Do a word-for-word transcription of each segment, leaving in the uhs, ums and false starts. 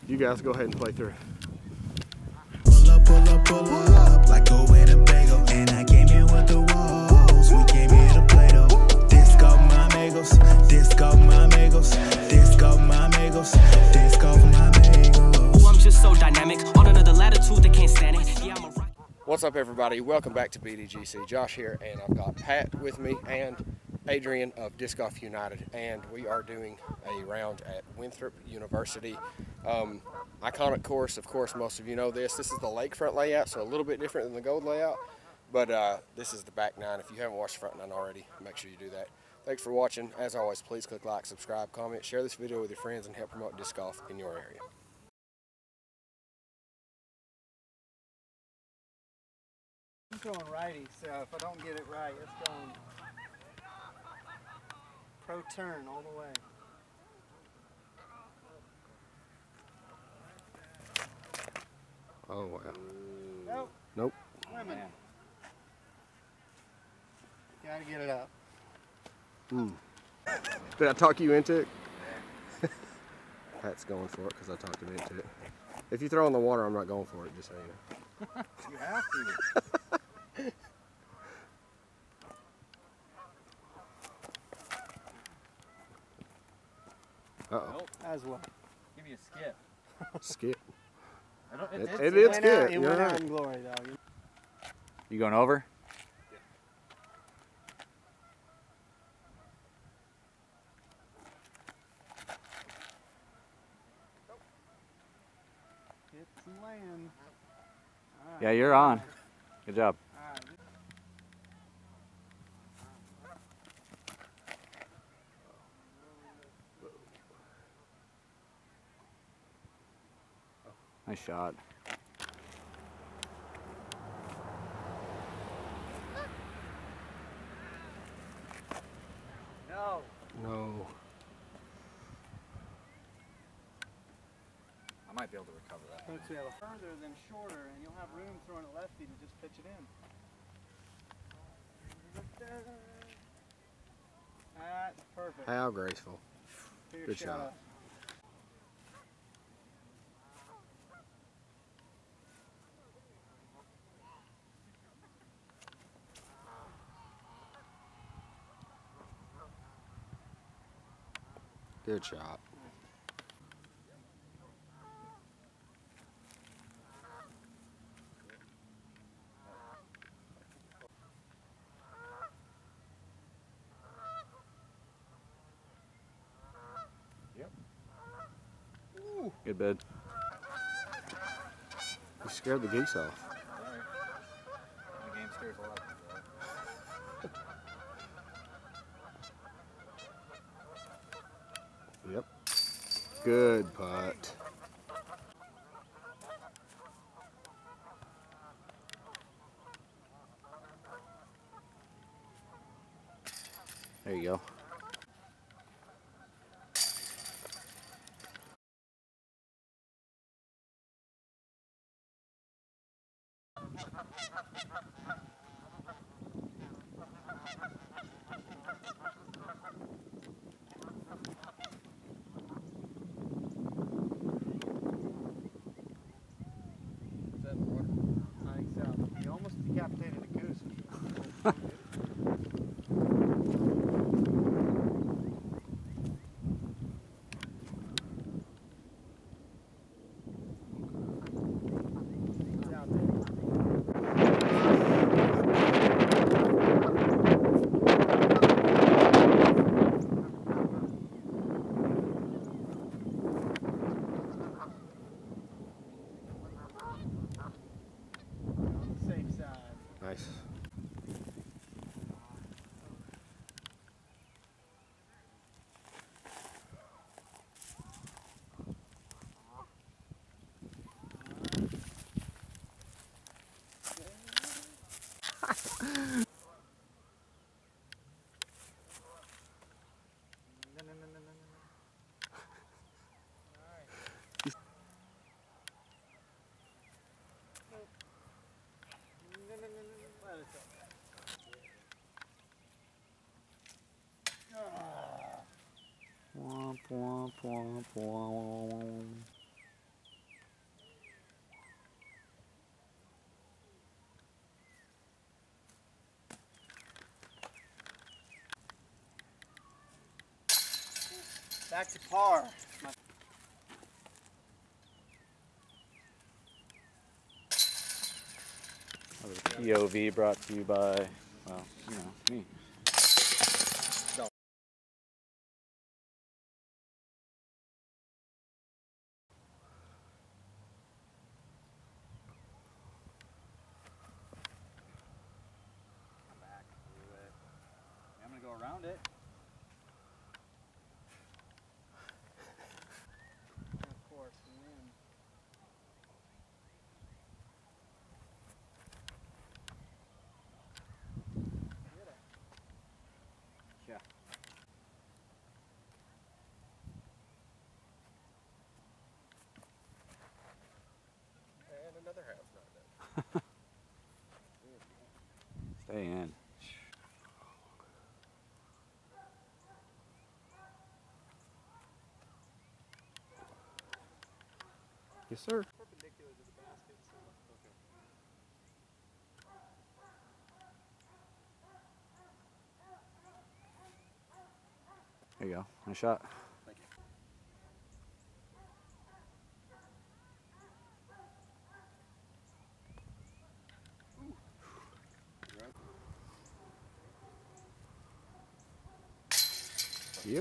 You guys go ahead and play through. Pull up, pull up, pull up, like go in a bagel. And I came here with the walls, we came here to play though. Disco my amigos, disco my amigos, disco my amigos, disco my amigos. Oh, I'm just so dynamic, on another latitude, they can't stand it. Yeah, I'm a rock. What's up, everybody? Welcome back to B D G C. Josh here, and I've got Pat with me and Adrian of Disc Golf United, and we are doing a round at Winthrop University. Um, iconic course, of course, most of you know this. This is the lakefront layout, so a little bit different than the gold layout, but uh, this is the back nine. If you haven't watched the front nine already, make sure you do that. Thanks for watching. As always, please click like, subscribe, comment, share this video with your friends, and help promote disc golf in your area. I'm going righty, so if I don't get it right, it's going pro turn all the way. Oh, wow. Nope. Nope. Women. Gotta get it up. Mm. Did I talk you into it? Pat's going for it because I talked him into it. If you throw in the water, I'm not going for it, just so you know. You have to. Uh-oh. Nope. As well. Give me a skip. Skip. I don't, It, it, it it's, is went out, good. it You're went out right. in glory, though. You going over? Get some land. All right. Yeah, you're on. Good job. All right. Nice shot. No. No. I might be able to recover that. Folks, we have a further than shorter, and you'll have room throwing it lefty to just pitch it in. That's perfect. How graceful. Clear good shot. up. Good shot. Yep. Ooh. Good bid. You scared the geese off. Sorry. The game scares a lot of people. Yep. Good putt. There you go. I think so. You almost decapitated a goose. It's out there. Back to par. My P O V brought to you by, well, you know, me. Come back through it. I'm gonna go around it. of course, and then Yeah. And another half not done. Stay in. Yes, sir. perpendicular to the basket. So. Okay. There you go. Nice shot. Thank you. Yep.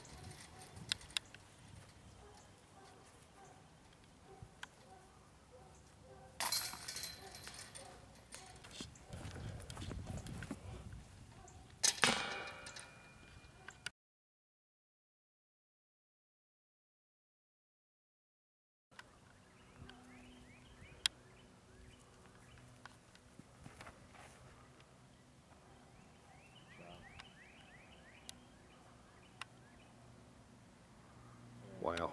Wow.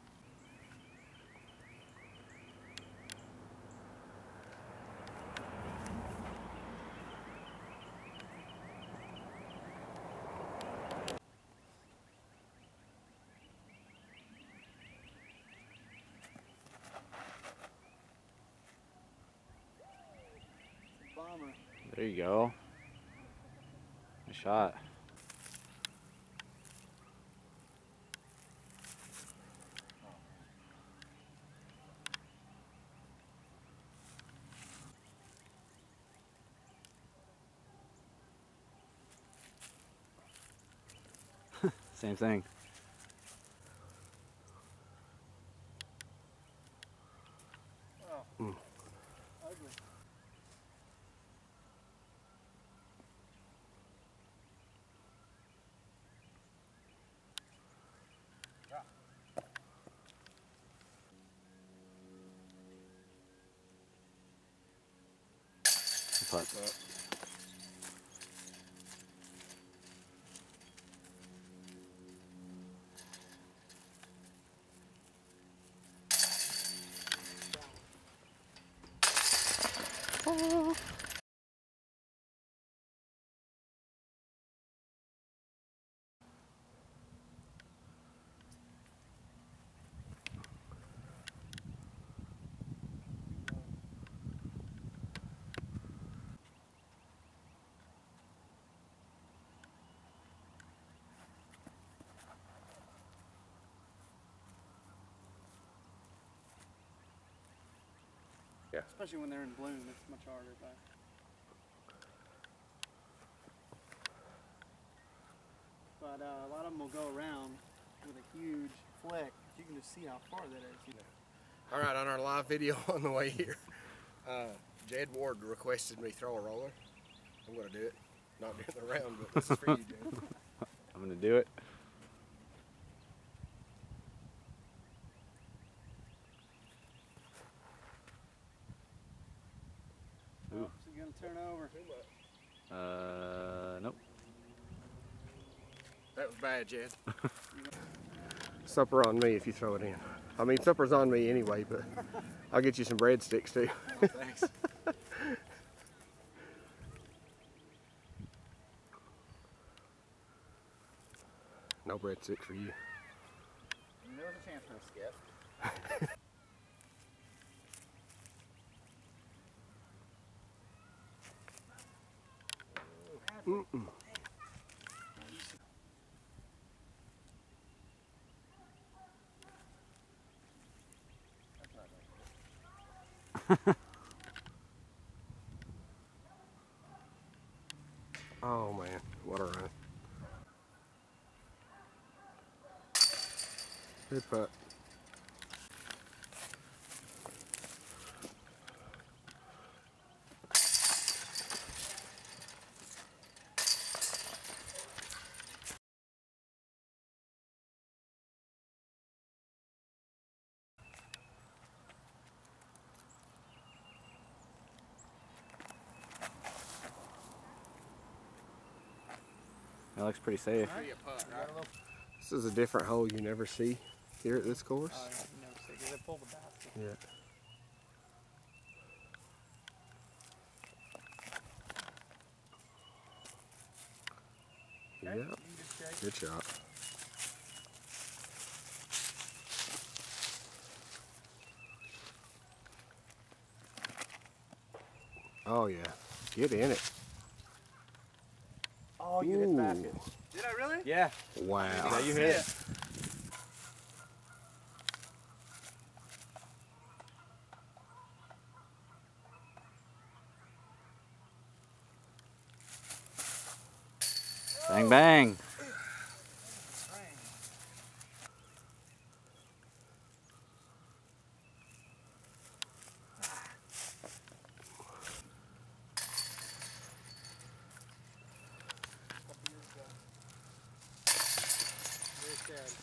Bomber. There you go. Nice shot. Same thing. Oh. Mm. Ugly. Putt. Especially when they're in bloom, it's much harder. But, but uh, a lot of them will go around with a huge flick. You can just see how far that is. You know. All right, on our live video on the way here, uh, Jed Ward requested me throw a roller. I'm going to do it. Not during the round, but this is for you, Jed. I'm gonna do it. Ooh. Oh, she's gonna turn over. Uh, nope. That was bad, Jed. Supper on me if you throw it in. I mean, supper's on me anyway, but I'll get you some breadsticks too. Thanks. No breadsticks for you. There was a chance for a skip. Mm-mm. Oh man, what a run. Good putt. That looks pretty safe. This is a different hole you never see here at this course. Oh, yeah, you never see, because they pull the basket. Yeah. Okay, Yep. you can just shake. Good shot. Oh yeah. Get in it. Oh, you hit the basket. Ooh. Did I really? Yeah. Wow. Yeah, you hit it. Bang, bang. Very sad.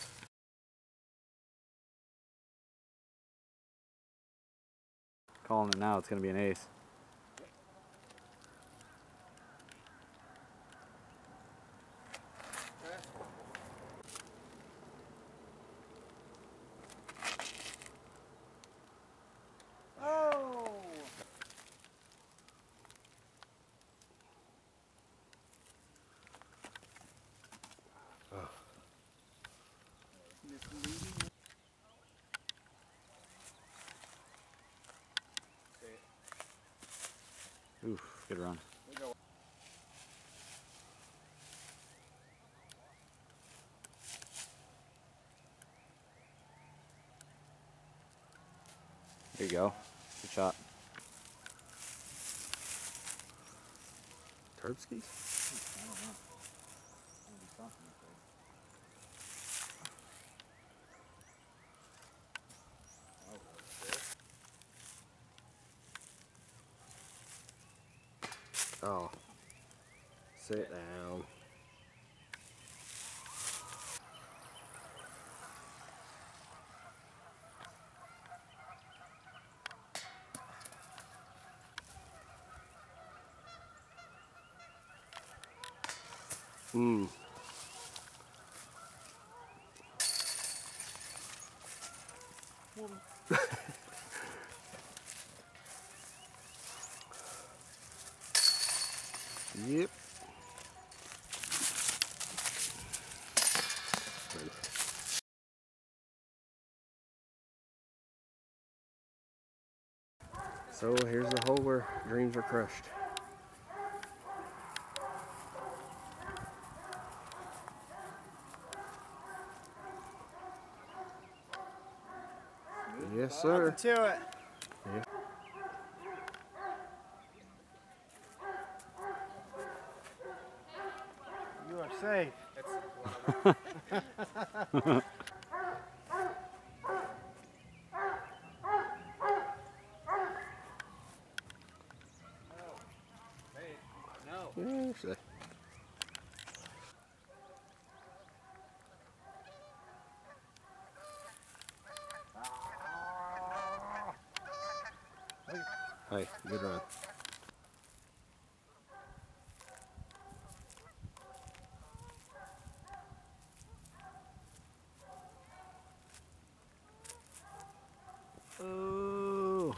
Calling it now, it's going to be an ace. Oh! Misleading. Oof, good run. There you go. Good shot. Terpskis? Oh. Sit down. Hmm. Yep. So here's the hole where dreams are crushed. Yes, sir. Nothing to it. Yeah. You are safe. Yeah, actually. Hey, good run. Ooh.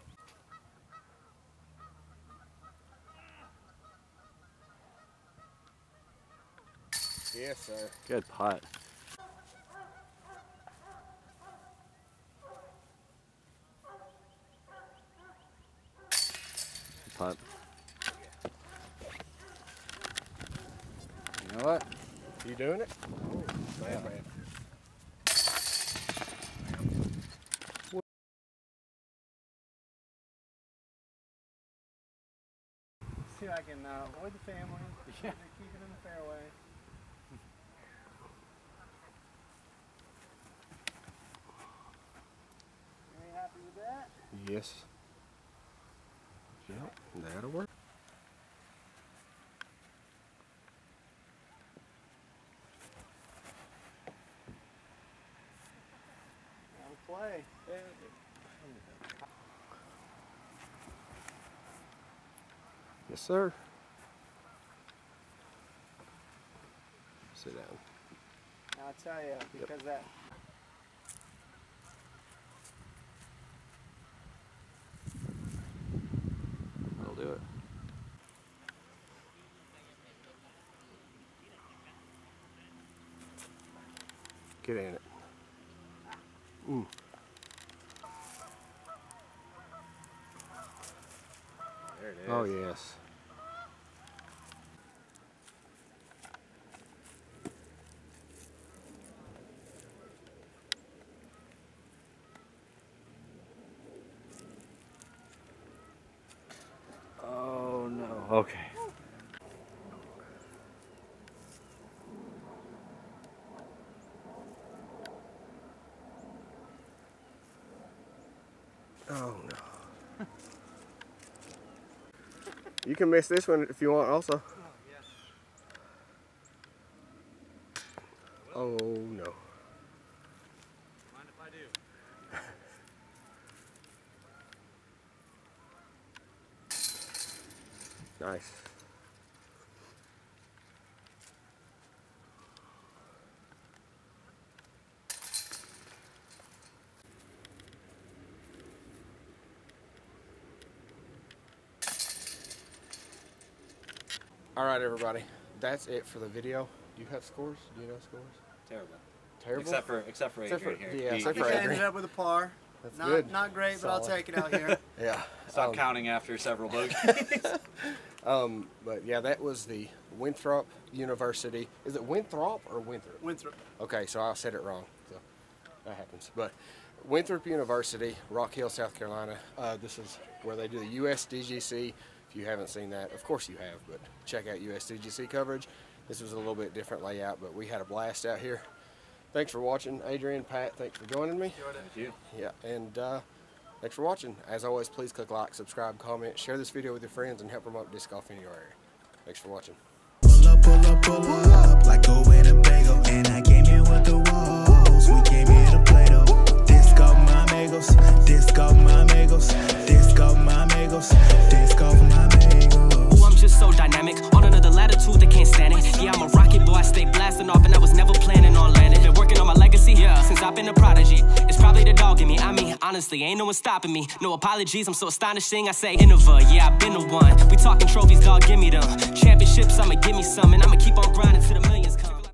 Yes, sir. Good putt. Good putt. You know what? You doing it? Man, man. back and uh, avoid the family. Yeah. Keep it in the fairway. Very happy with that? Yes. Yep, that'll work. That'll play. Yes, sir. Sit down. I'll tell you, because yep. that I'll do it. Get in it. Mm. There it is. Oh, yes. Oh no. Okay. Oh no. You can miss this one if you want also. Oh, yes. Oh no. Mind if I do? Nice. All right, everybody. That's it for the video. Do you have scores? Do you know scores? Terrible. Terrible. Except for except for Except Adrian for- here. yeah, He- except I for think I Adrian. ended up with a par. That's not, good. Not great, but I'll Solid. take it out here. Yeah. Stop Um, counting after several bogeys. Um, but yeah, that was the Winthrop University. Is it Winthrop or Winthrop? Winthrop. Okay, so I said it wrong. So that happens. But Winthrop University, Rock Hill, South Carolina. Uh, this is where they do the U S D G C. If you haven't seen that, of course you have, but check out U S D G C coverage. This was a little bit different layout, but we had a blast out here. Thanks for watching, Adrian, Pat. Thanks for joining me. Thank you. Yeah, and uh, thanks for watching. As always, please click like, subscribe, comment, share this video with your friends, and help promote disc golf in your area. Thanks for watching. Pull up, pull up, pull up, like a Winnebago. And I came in with the walls, we came here to play though. Disc off my amigos, disc off my amigos, disc off my amigos, disc off my amigos. Ooh, I'm just so dynamic, on another latitude, they can't stand it. Yeah, I'm a rocket boy, I stay blasting off, and I was never planning on landing. Been working on my legacy, yeah, since I've been a prodigy. It's probably the dog in me, I mean, honestly, ain't no one stopping me. No apologies, I'm so astonishing, I say Innova, yeah, I've been the one. We talking trophies, dog, give me them. Championships, I'ma give me some, and I'ma keep on grinding till the millions come.